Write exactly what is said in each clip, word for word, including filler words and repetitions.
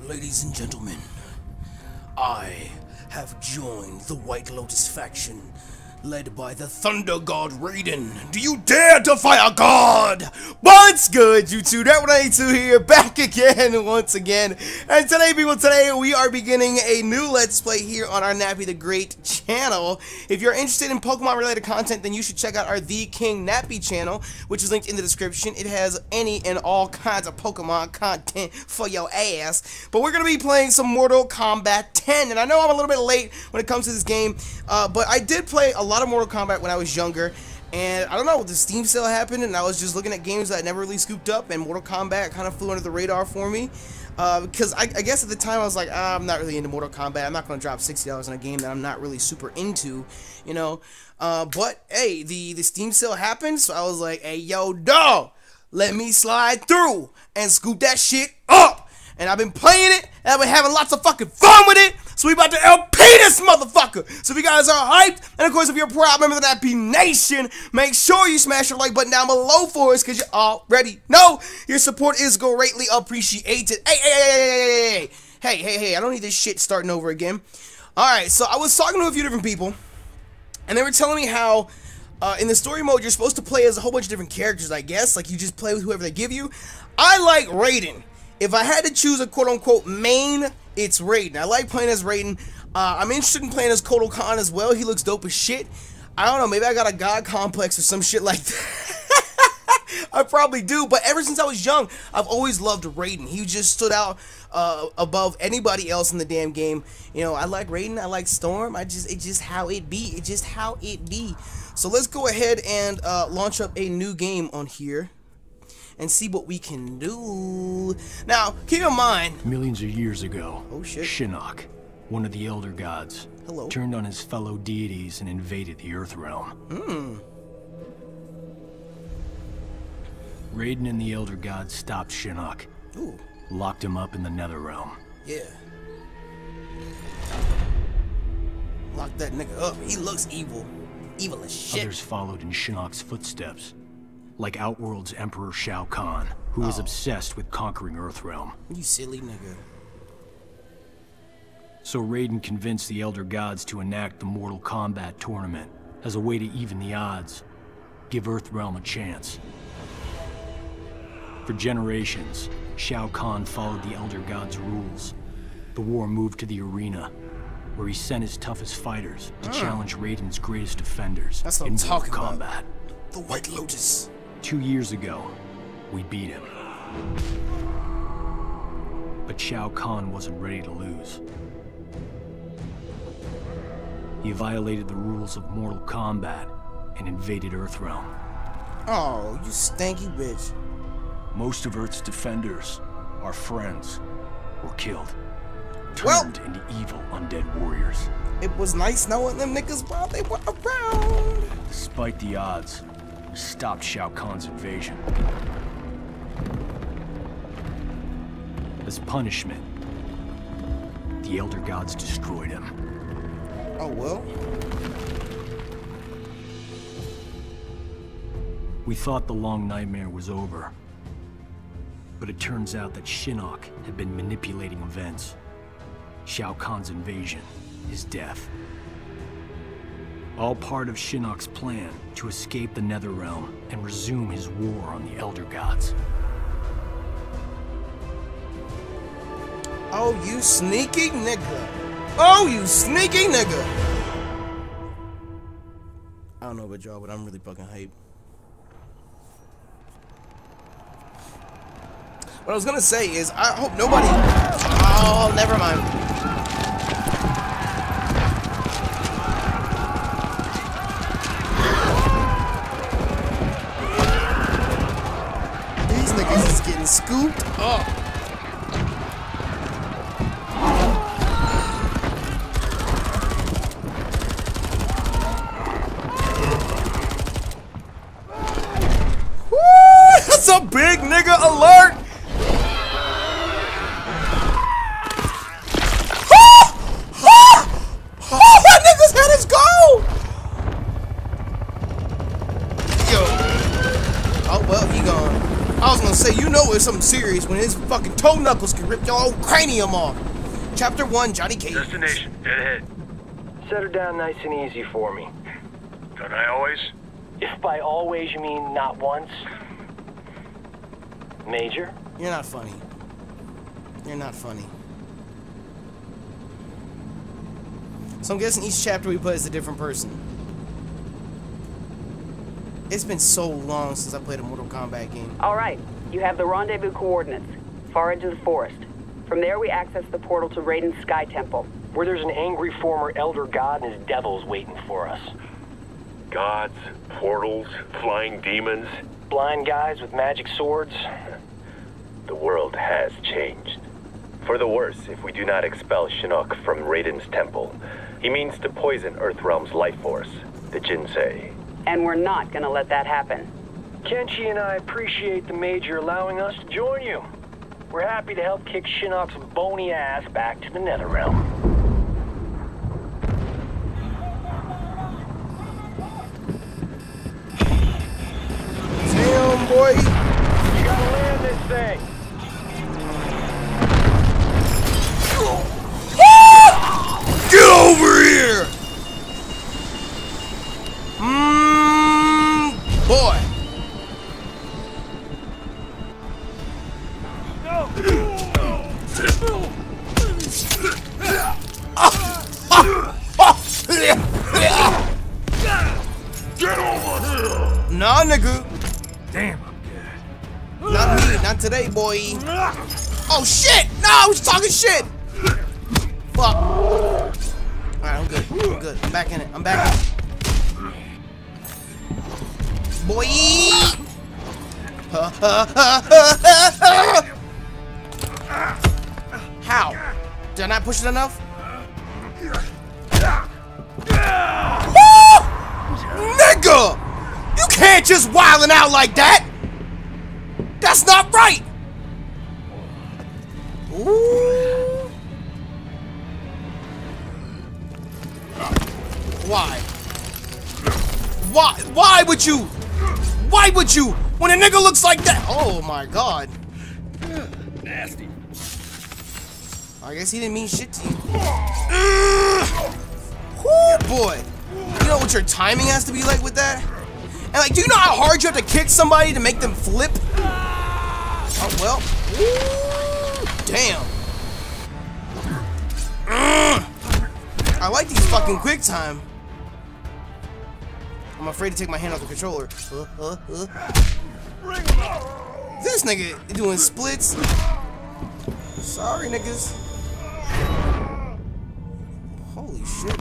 Ladies and gentlemen, I have joined the White Lotus faction, led by the Thunder God Raiden. Do you dare defy a god? What's good, YouTube? That one eighty-two here, back again, once again. And today, people, today we are beginning a new Let's Play here on our Nappy the Great channel. If you're interested in Pokemon-related content, then you should check out our TheKingNappy channel, which is linked in the description. It has any and all kinds of Pokemon content for your ass. But we're going to be playing some Mortal Kombat ten, and I know I'm a little bit late when it comes to this game, uh, but I did play a lot of Mortal Kombat when I was younger, and I don't know, the Steam sale happened and I was just looking at games that I never really scooped up, and Mortal Kombat kind of flew under the radar for me, uh, because I, I guess at the time I was like, ah, I'm not really into Mortal Kombat. I'm not going to drop sixty dollars on a game that I'm not really super into, you know, uh, but hey, the, the Steam sale happened, so I was like, hey, yo, dog, let me slide through and scoop that shit up, and I've been playing it, and I've been having lots of fucking fun with it. So we about to L P this motherfucker. So if you guys are hyped, and of course if you're a proud member of the Nappy Nation, make sure you smash your like button down below for us, because you already know your support is greatly appreciated. Hey, hey, hey, hey, hey, hey, hey, hey, I don't need this shit starting over again. Alright, so I was talking to a few different people, and they were telling me how uh, in the story mode you're supposed to play as a whole bunch of different characters, I guess. Like, you just play with whoever they give you. I like Raiden. If I had to choose a quote-unquote main, it's Raiden. I like playing as Raiden. Uh, I'm interested in playing as Kotal Khan as well. He looks dope as shit. I don't know, maybe I got a god complex or some shit like that. I probably do, but ever since I was young, I've always loved Raiden. He just stood out uh, above anybody else in the damn game. You know, I like Raiden, I like Storm. I just, it's just how it be. It's just how it be. So let's go ahead and uh, launch up a new game on here and see what we can do. Now, keep in mind, millions of years ago, oh shit, Shinnok, one of the Elder Gods, Hello. turned on his fellow deities and invaded the Earth Realm. Hmm. Raiden and the Elder Gods stopped Shinnok, Ooh. locked him up in the Nether Realm. Yeah. Lock that nigga up. He looks evil. Evil as shit. Others followed in Shinnok's footsteps, like Outworld's Emperor Shao Kahn, who was oh. obsessed with conquering Earthrealm. You silly nigga. So Raiden convinced the Elder Gods to enact the Mortal Kombat tournament as a way to even the odds, give Earthrealm a chance. For generations, Shao Kahn followed the Elder Gods' rules. The war moved to the arena, where he sent his toughest fighters to mm. challenge Raiden's greatest defenders That's what in I'm Mortal talking Kombat. About. The White Lotus. Two years ago, we beat him. But Shao Kahn wasn't ready to lose. He violated the rules of Mortal Kombat and invaded Earthrealm. Oh, you stanky bitch. Most of Earth's defenders, our friends, were killed. Turned Well, into evil undead warriors. It was nice knowing them niggas while they were around. Despite the odds, stopped Shao Kahn's invasion. As punishment, the Elder Gods destroyed him. Oh well. We thought the long nightmare was over, but it turns out that Shinnok had been manipulating events. Shao Kahn's invasion, his death. All part of Shinnok's plan to escape the Netherrealm and resume his war on the Elder Gods. Oh, you sneaky nigga. Oh, you sneaky nigga. I don't know about y'all, but I'm really fucking hyped. What I was gonna say is, I hope nobody... Oh, never mind. Getting scooped up. Woo! That's a big nigga alert. Oh, that nigga's head is gold. Yo. Oh well, he gone. I was gonna say, you know it's something serious when his fucking toe knuckles can rip your whole cranium off. Chapter one, Johnny Cage. Destination, dead ahead. Set her down nice and easy for me. Don't I always? If by always you mean not once. Major? You're not funny. You're not funny. So I'm guessing each chapter we put is a different person. It's been so long since I played a Mortal Kombat game. All right, you have the rendezvous coordinates. Far edge of the forest. From there we access the portal to Raiden's Sky Temple. Where there's an angry former elder god and his devils waiting for us. Gods, portals, flying demons. Blind guys with magic swords. The world has changed. For the worse if we do not expel Shinnok from Raiden's temple. He means to poison Earthrealm's life force, the Jinsei. And we're not gonna let that happen. Kenshi and I appreciate the Major allowing us to join you. We're happy to help kick Shinnok's bony ass back to the Netherrealm. Damn, boy. You gotta land this thing. Get over here! Mmm, boy. Get over here! Nah, nigga. Damn, I'm good. Not me, not today, boy. Oh shit! No, I was talking shit! Fuck. Alright, I'm good. I'm good. I'm back in it. I'm back in it. Boy! How? Did I not push it enough? Woo! Nigga! You can't just wildin' out like that! That's not right! Ooh. Why? Why? Why would you? Why would you? When a nigga looks like that? Oh my god. Nasty. I guess he didn't mean shit to you. Whoo, boy. You know what your timing has to be like with that? And like, do you know how hard you have to kick somebody to make them flip? Oh, well. Ooh, damn. Mm. I like these fucking quick time. I'm afraid to take my hand off the controller. Uh, uh, uh. This nigga doing splits. Sorry, niggas. Holy shit.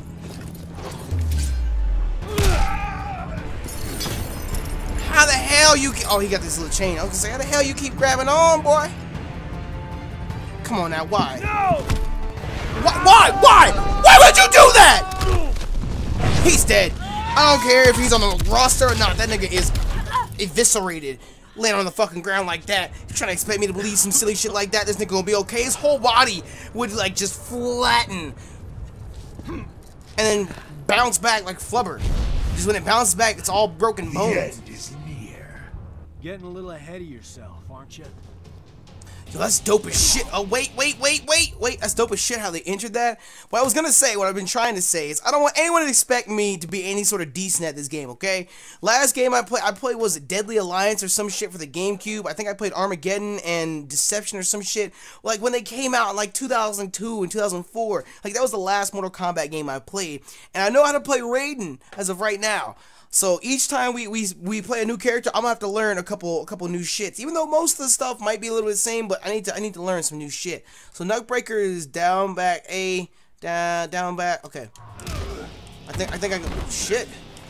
How the hell you keep, oh, he got this little chain. I was gonna say, how the hell you keep grabbing on, boy? Come on now, why? No! Why? Why? Why? Why would you do that? He's dead. I don't care if he's on the roster or not. That nigga is eviscerated. Laying on the fucking ground like that. You're trying to expect me to believe some silly shit like that? This nigga gonna be okay? His whole body would like just flatten. And then bounce back like flubber. Just when it bounces back, it's all broken bones. The end is near. Getting a little ahead of yourself, aren't you? Yo, that's dope as shit. Oh, wait, wait, wait, wait, wait. That's dope as shit how they entered that. What I was gonna say, what I've been trying to say is I don't want anyone to expect me to be any sort of decent at this game, okay? Last game I played, I played, was it Deadly Alliance or some shit for the GameCube? I think I played Armageddon and Deception or some shit. Like, when they came out in, like, two thousand two and two thousand four. Like, that was the last Mortal Kombat game I played. And I know how to play Raiden as of right now. So each time we, we we play a new character, I'm gonna have to learn a couple a couple new shits. Even though most of the stuff might be a little bit the same, but I need to I need to learn some new shit. So Nutbreaker is down back A, down down back. Okay. I think I think I can. Shit.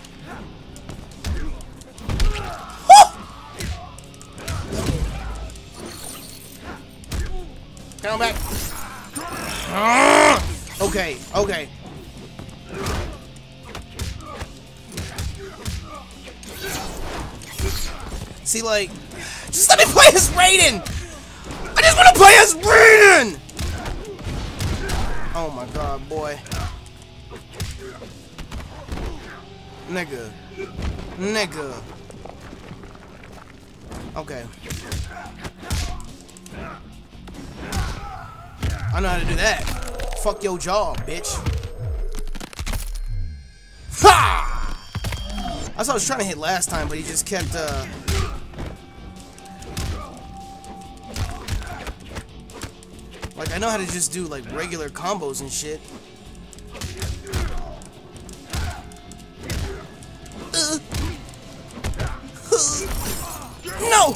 Down back. Okay. Okay. See, like, just let me play as Raiden! I just want to play as Raiden! Oh my god, boy. Nigga. Nigga. Okay. I know how to do that. Fuck your jaw, bitch. Ha! That's what I was trying to hit last time, but he just kept, uh... like, I know how to just do, like, regular combos and shit. Uh. No!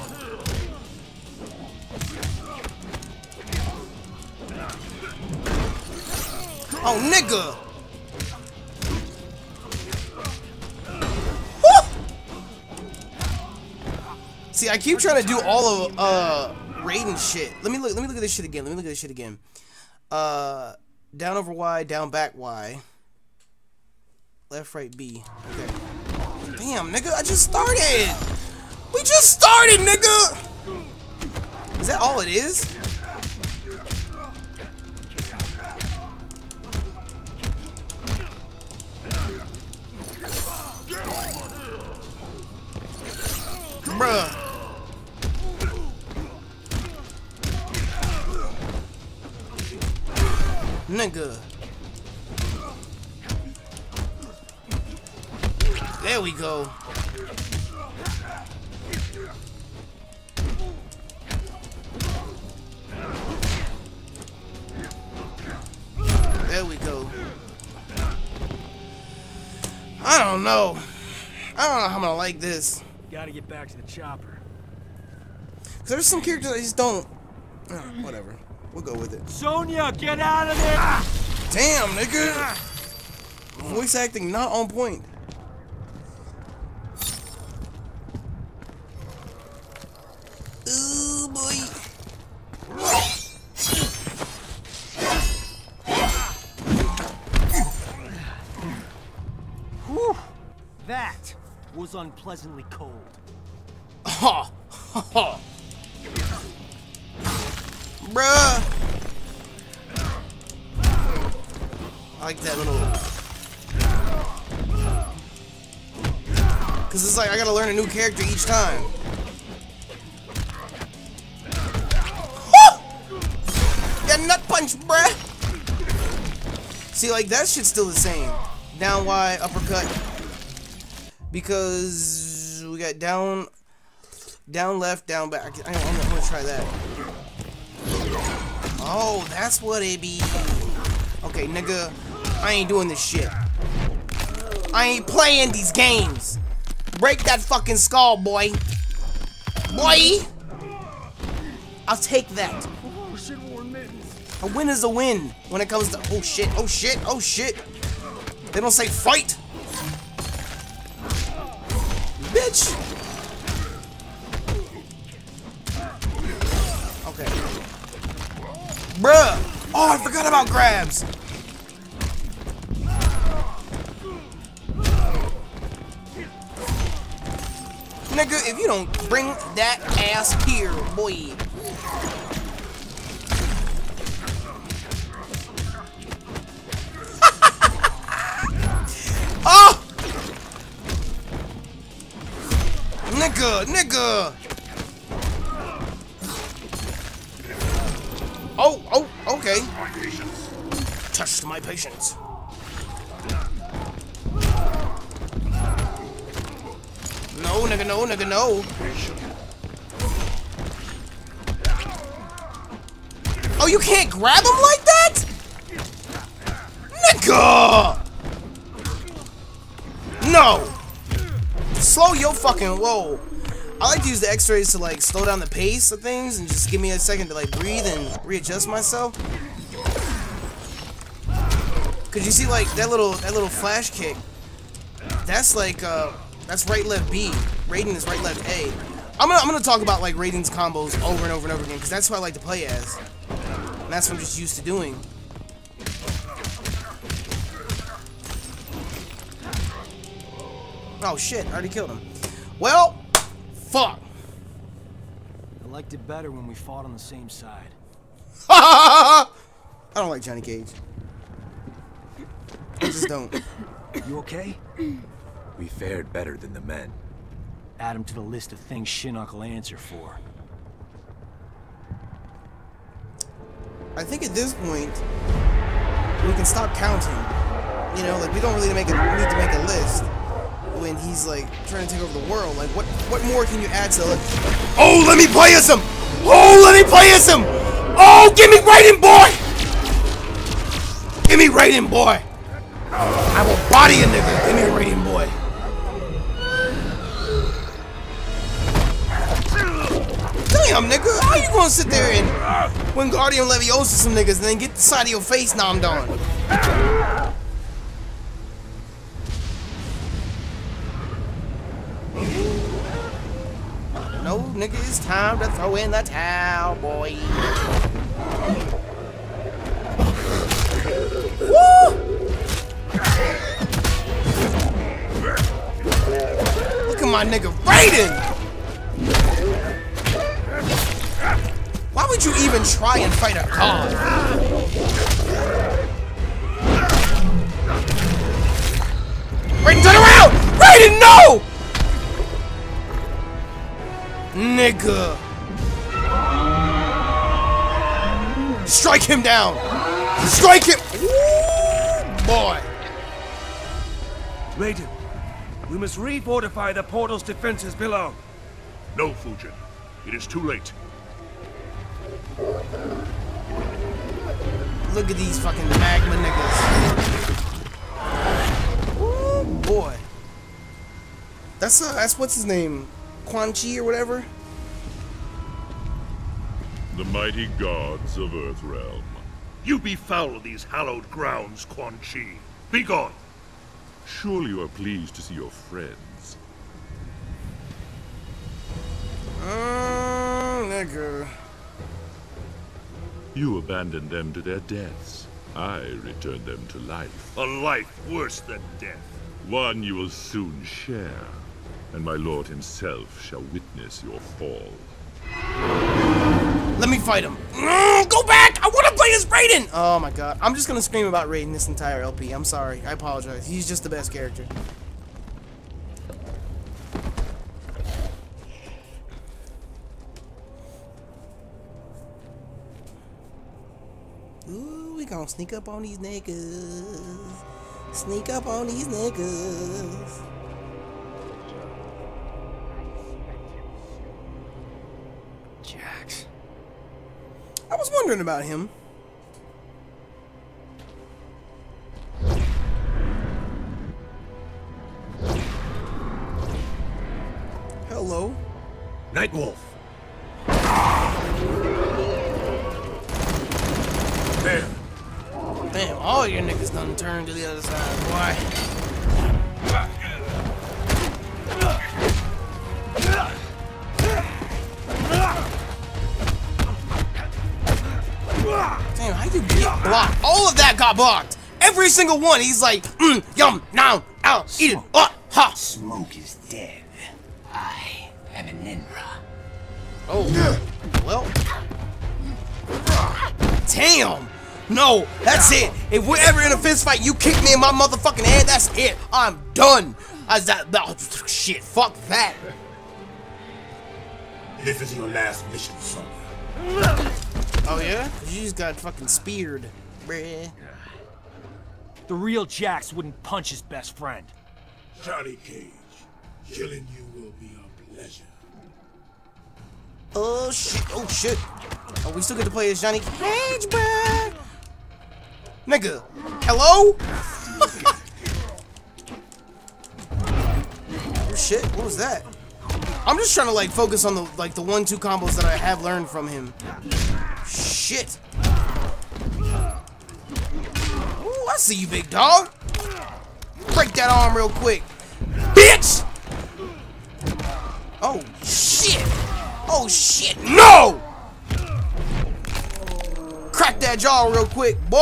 Oh, nigga! Woo! See, I keep trying to do all of uh Raiden shit. Let me look. Let me look at this shit again. Let me look at this shit again. Uh, down over Y, down back Y, left right B. Okay. Damn, nigga, I just started. We just started, nigga. Is that all it is? Bruh. Nigga. There we go. There we go. I don't know. I don't know how I'm gonna like this. Gotta get back to the chopper. Cause there's some characters I just don't. Uh, whatever. We'll go with it. Sonya, get out of there! Damn, nigga. Voice acting not on point. Ooh, boy. Whew. That was unpleasantly cold. Ha! Ha! Ha! Bruh! I like that little... Cause it's like I gotta learn a new character each time. Yeah, nut punch, bruh! See, like, that shit's still the same. Down Y, uppercut. Because we got down... Down left, down back. I, I'm, I'm gonna try that. Oh, that's what it be. Okay, nigga, I ain't doing this shit. I ain't playing these games. Break that fucking skull, boy. Boy! I'll take that. A win is a win when it comes to... Oh shit, oh shit, oh shit. They don't say fight. Bitch! Okay. Bruh! Oh, I forgot about grabs! Nigga, if you don't bring that ass here, boy. Oh! Nigga, nigga! Oh, oh, okay. Touched my patience. No, nigga, no, nigga, no. Oh, you can't grab him like that? Nigga! No! Slow your fucking roll. I like to use the X-rays to like slow down the pace of things and just give me a second to like breathe and readjust myself. Cause you see like that little that little flash kick. That's like uh that's right left B. Raiden is right left A. I'm gonna I'm gonna talk about like Raiden's combos over and over and over again because that's what I like to play as. And that's what I'm just used to doing. Oh shit, I already killed him. Well, fuck. I liked it better when we fought on the same side. I don't like Johnny Cage. I just don't. You okay? We fared better than the men. Add him to the list of things Shinnok will answer for. I think at this point we can stop counting. You know, like we don't really make a, need to make a list when he's like trying to take over the world. Like what what more can you add to it? Oh, let me play as him! Oh, let me play as him! Oh, give me Raiden, boy! Give me Raiden, boy! I will body a nigga. Give me Raiden, boy. Damn, nigga, how you gonna sit there and when Guardian Leviosa some niggas and then get the side of your face nommed on? No, nigga, it's time to throw in the towel, boy. Woo! Look at my nigga Raiden! Why would you even try and fight a god? Raiden, turn around! Raiden, no! Nigga. Strike him down! Strike him! Woo, boy! Raiden, we must refortify the portal's defenses below. No, Fujin. It is too late. Look at these fucking magma niggas. Ooh, boy. That's uh, that's what's his name, Quan Chi or whatever. The mighty gods of Earthrealm. You befoul these hallowed grounds, Quan Chi. Be gone. Surely you are pleased to see your friends. Mmm, nigga. You abandoned them to their deaths. I returned them to life. A life worse than death. One you will soon share, and my lord himself shall witness your fall. Let me fight him. Mm, go back! I want to play as Raiden! Oh my god. I'm just gonna scream about Raiden this entire L P. I'm sorry. I apologize. He's just the best character. Ooh, we gonna sneak up on these niggas. Sneak up on these niggas. Jax. I was wondering about him. Hello. Nightwolf. There! Damn, all your niggas done turned to the other side, boy. Damn, how you get blocked? All of that got blocked. Every single one. He's like, mm, yum, now, out, eat it, uh, ha. Smoke is dead. I am an Ninra. Oh, well. Damn. No, that's it. If we're ever in a fist fight, you kick me in my motherfucking head, that's it. I'm done. I that, that shit, fuck that. This is your last mission, son. Oh yeah? You just got fucking speared, bruh. The real Jax wouldn't punch his best friend. Johnny Cage, killing you will be a pleasure. Oh shit, oh shit. Oh, we still get to play as Johnny Cage, bruh. Nigga, hello? Oh shit, what was that? I'm just trying to like focus on the like the one two combos that I have learned from him. Shit. Ooh, I see you, big dog. Break that arm real quick. Bitch! Oh shit. Oh shit. No! Crack that jaw real quick, boy.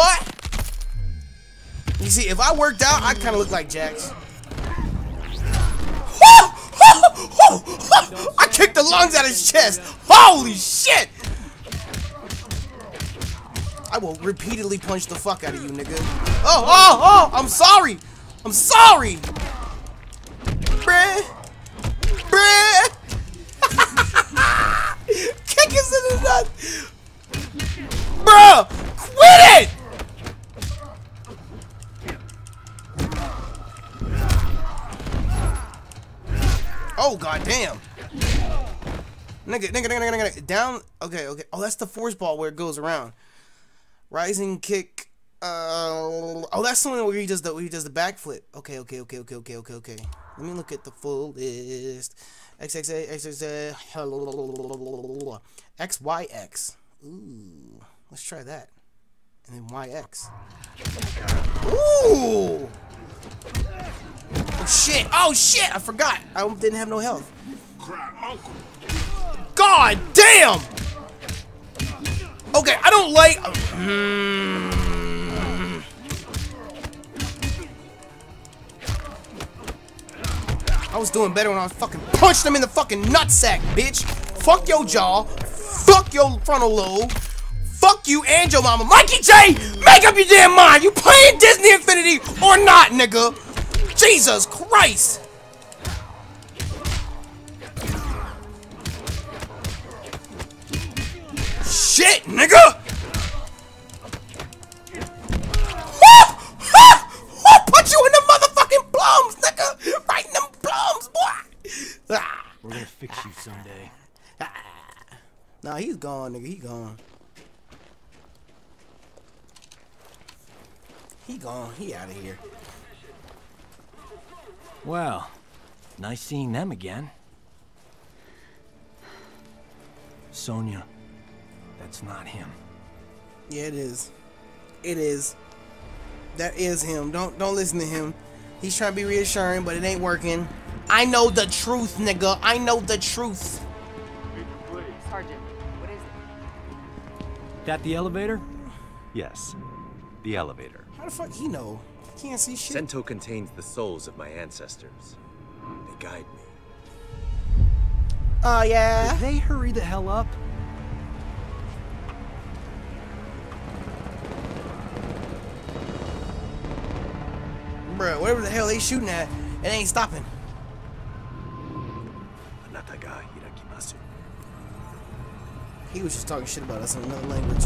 You see, if I worked out, I kind of look like Jax. I kicked the lungs out of his chest. Holy shit! I will repeatedly punch the fuck out of you, nigga. Oh, oh, oh! I'm sorry. I'm sorry. Bruh. Bruh. Kick us in the nuts. Bruh. Oh, goddamn. Nigga, nigga, nigga, nigga, nigga. Down. Okay, okay. Oh, that's the force ball where it goes around. Rising kick. Uh, oh, that's the one where he does the where he does the backflip. Okay, okay, okay, okay, okay, okay, okay. Let me look at the full list. X X A, X X A, X Y X. Ooh, let's try that. And then Y X. Ooh! Oh shit! Oh shit! I forgot. I didn't have no health. God damn! Okay, I don't like. Hmm. I was doing better when I fucking punched him in the fucking nutsack, bitch. Fuck your jaw. Fuck your frontal lobe. Fuck you and your mama. Mikey J, make up your damn mind. You playing Disney Infinity or not, nigga? Jesus Christ. Shit, nigga. I'll put you in the motherfucking plums, nigga. Right in them plums, boy. We're gonna fix you someday. Nah, he's gone, nigga. He gone. He gone. He out of here. Well, nice seeing them again. Sonya, that's not him. Yeah, it is. It is. That is him. Don't don't listen to him. He's trying to be reassuring, but it ain't working. I know the truth, nigga. I know the truth. Sergeant, what is it? That the elevator? Yes, the elevator. How the fuck he know? He can't see shit. Sento contains the souls of my ancestors. They guide me. Oh, yeah? Could they hurry the hell up? Bruh, whatever the hell they shooting at, it ain't stopping. He was just talking shit about us in another language.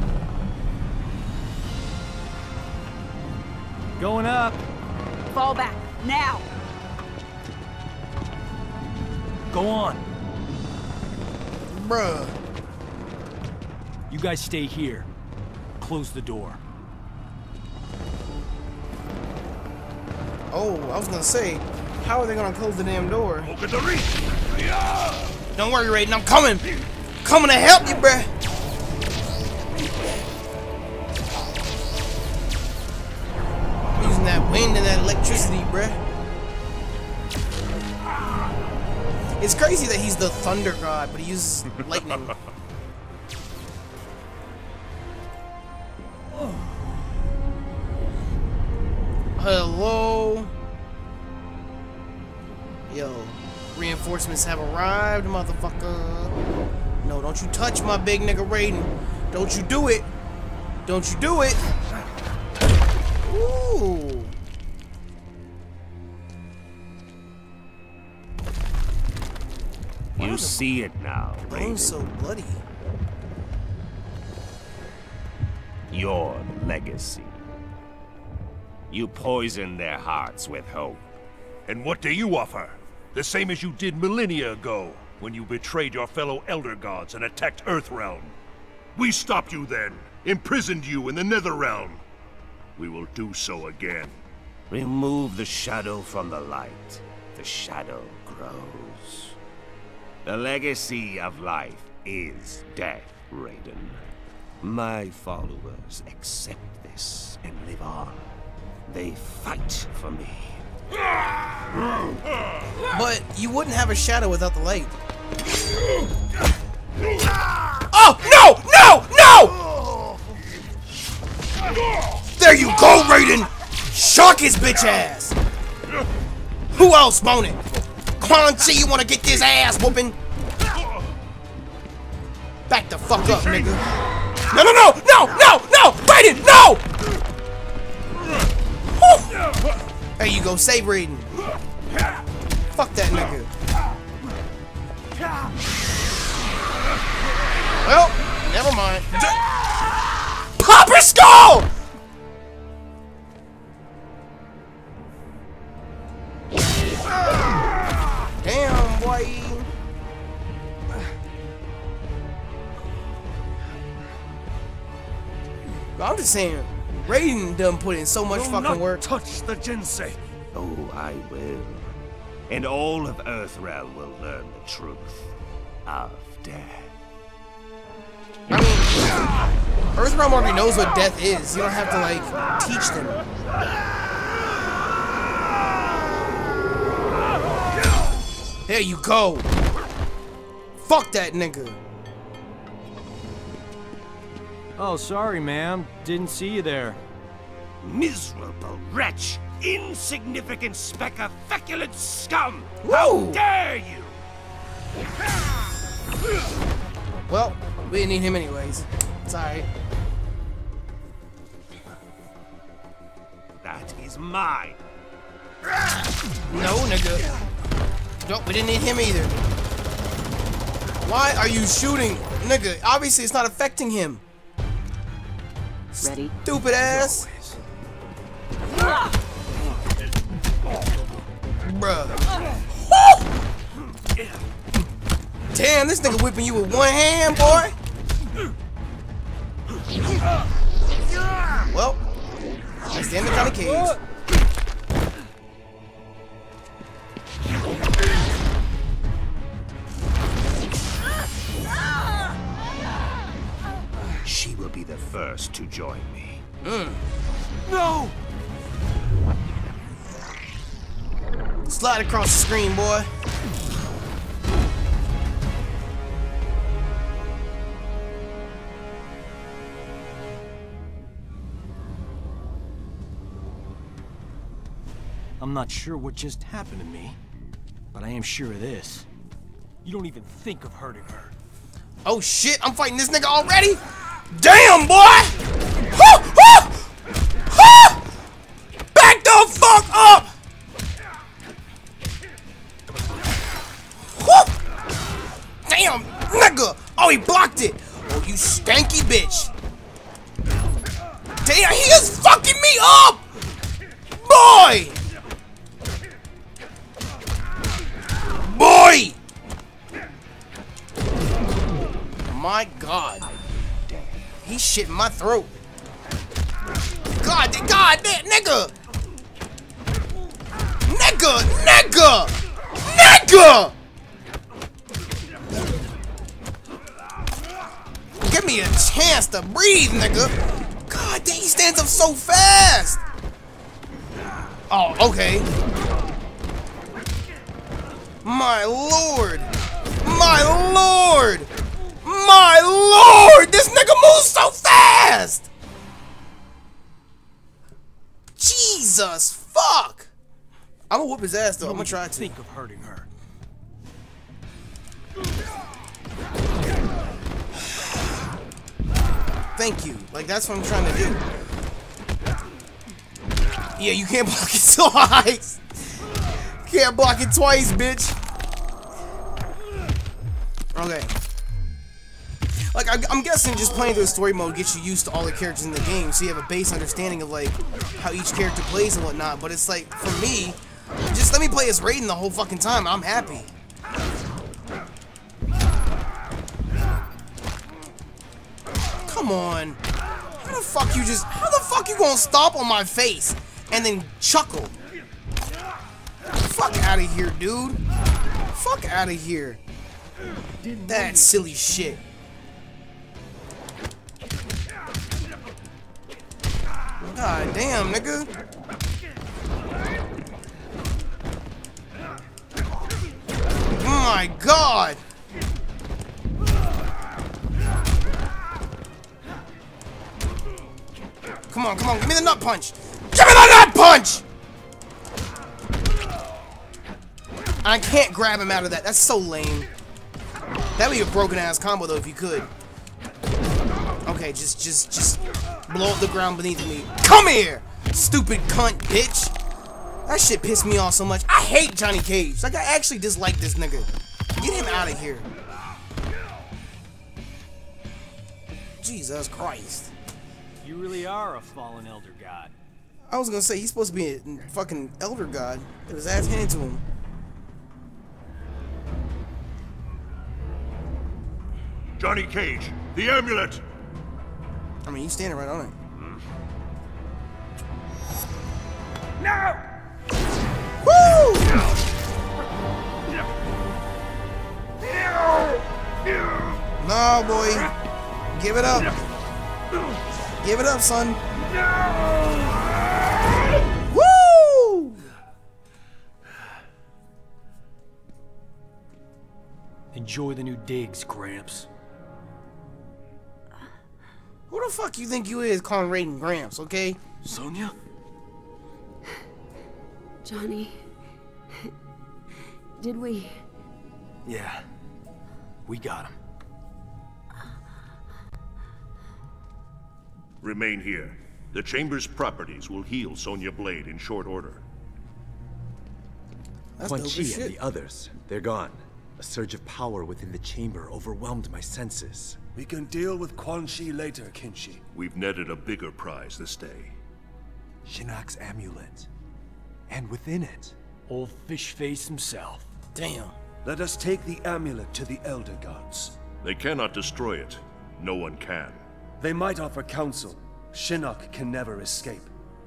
Going up. Fall back, now! Go on. Bruh. You guys stay here. Close the door. Oh, I was gonna say, how are they gonna close the damn door? Look at the reach! Yeah! Don't worry, Raiden, I'm coming! Coming to help you, bruh! Using that wind and that electricity, bruh. It's crazy that he's the thunder god, but he uses lightning. Hello? Yo, reinforcements have arrived, motherfucker. No, don't you touch my big nigga Raiden. Don't you do it. Don't you do it. Ooh. You see it now, Raiden. So bloody. Your legacy. You poisoned their hearts with hope. And what do you offer? The same as you did millennia ago, when you betrayed your fellow Elder Gods and attacked Earthrealm. We stopped you then, imprisoned you in the Netherrealm. We will do so again. Remove the shadow from the light. The shadow grows. The legacy of life is death, Raiden. My followers accept this and live on. They fight for me. But you wouldn't have a shadow without the light. Oh, no! No! No! There you go, Raiden! Shock his bitch ass! Who else want it? Quan Chi, you wanna get this ass whooping? Back the fuck up, nigga. No, no, no! No! No! No! Raiden! No! Woo. There you go, save Raiden. Fuck that nigga. Well, never mind. Pop her skull! Damn. I'm just saying, Raiden done put in so much Do fucking not work. touch the Jinsei. Oh, I will. And all of Earthrealm will learn the truth of death. I mean, Earthrealm already knows what death is. You don't have to, like, teach them. There you go. Fuck that nigga. Oh, sorry, ma'am. Didn't see you there. Miserable wretch! Insignificant speck of feculent scum! Woo! How dare you! Well, we didn't need him anyways. It's alright. That is mine. No, nigga. Nope, we didn't need him either. Why are you shooting? Nigga, obviously it's not affecting him. Ready? Stupid ass. Bruh. Damn, this nigga whipping you with one hand, boy. Well, that's the end of Johnny Cage. She will be the first to join me. Mm. No! Slide across the screen, boy. I'm not sure what just happened to me, but I am sure of this. You don't even think of hurting her. Oh shit, I'm fighting this nigga already? Damn, boy! Woo, woo! Woo! Back the fuck up! Woo! Damn, nigga! Oh, he blocked it! Oh, you stanky bitch! Damn, he is fucking me up! Boy! Boy! My God. He's shitting my throat. God, God, nigga! Nigga! Nigga! Nigga! Give me a chance to breathe, nigga. God damn, he stands up so fast. Oh, okay. My lord. My lord. My lord! This nigga moves so fast! Jesus, fuck! I'm gonna whoop his ass though. I'm gonna try to. Think of hurting her. Thank you. Like, that's what I'm trying to do. Yeah, you can't block it twice. Can't block it twice, bitch. Okay. Like, I'm guessing just playing through the story mode gets you used to all the characters in the game, so you have a base understanding of, like, how each character plays and whatnot, but it's like, for me, just let me play as Raiden the whole fucking time, I'm happy. Come on. How the fuck you just, how the fuck you gonna stomp on my face and then chuckle? Fuck out of here, dude. Fuck out of here. That silly shit. God damn, nigga. Oh my God. Come on, come on, give me the nut punch. Give me the nut punch! I can't grab him out of that. That's so lame. That'd be a broken ass combo though if you could. Okay, just, just, just blow up the ground beneath me. Come here, stupid cunt, bitch. That shit pissed me off so much. I hate Johnny Cage. Like, I actually dislike this nigga. Get him out of here. Jesus Christ. You really are a fallen elder god. I was gonna say, he's supposed to be a fucking elder god. Get his ass handed to him. Johnny Cage, the amulet! I mean, you standing right on it. No! Woo! Nah, boy. Give it up. Give it up, son. Woo! Enjoy the new digs, Gramps. Who the fuck you think you is calling Raiden Gramps, okay? Sonya? Johnny, did we? Yeah, we got him. Remain here. The Chamber's properties will heal Sonya Blade in short order. Quan Chi and the others, they're gone. A surge of power within the chamber overwhelmed my senses. We can deal with Quan Chi later, Kinshi. We've netted a bigger prize this day. Shinnok's amulet. And within it, old fish face himself. Damn. Let us take the amulet to the Elder Gods. They cannot destroy it. No one can. They might offer counsel. Shinnok can never escape.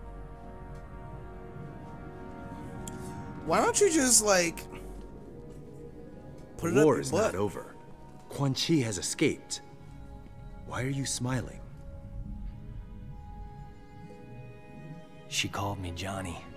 Why don't you just, like, put it the up war your is butt? not over. Quan Chi has escaped. Why are you smiling? She called me Johnny.